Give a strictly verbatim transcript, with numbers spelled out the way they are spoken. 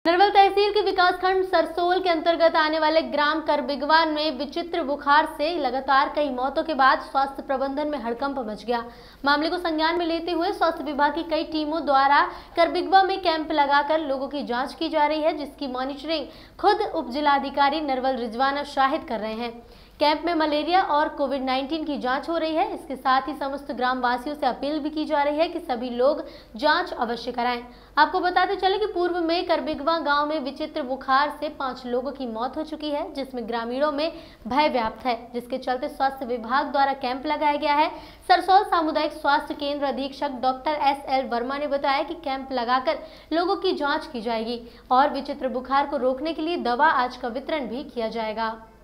नरवल तहसील के विकासखंड सरसोल के अंतर्गत आने वाले ग्राम करबिगवा में विचित्र बुखार से लगातार कई मौतों के बाद स्वास्थ्य प्रबंधन में हड़कंप मच गया। मामले को संज्ञान में लेते हुए स्वास्थ्य विभाग की कई टीमों द्वारा करबिगवा में कैंप लगाकर लोगों की जांच की जा रही है, जिसकी मॉनिटरिंग खुद उप जिलाधिकारी नरवल रिजवाना शाहिद कर रहे हैं। कैंप में मलेरिया और कोविड उन्नीस की जांच हो रही है। इसके साथ ही समस्त ग्राम वासियों से अपील भी की जा रही है कि सभी लोग जांच अवश्य कराएं। आपको बताते चले कि पूर्व में करबिगवा गांव में विचित्र बुखार से पांच लोगों की मौत हो चुकी है, जिसमें ग्रामीणों में भय व्याप्त है, जिसके चलते स्वास्थ्य विभाग द्वारा कैंप लगाया गया है। सरसोल सामुदायिक स्वास्थ्य केंद्र अधीक्षक डॉक्टर एस एल वर्मा ने बताया कि कैंप लगाकर लोगों की जाँच की जाएगी और विचित्र बुखार को रोकने के लिए दवा आज का वितरण भी किया जाएगा।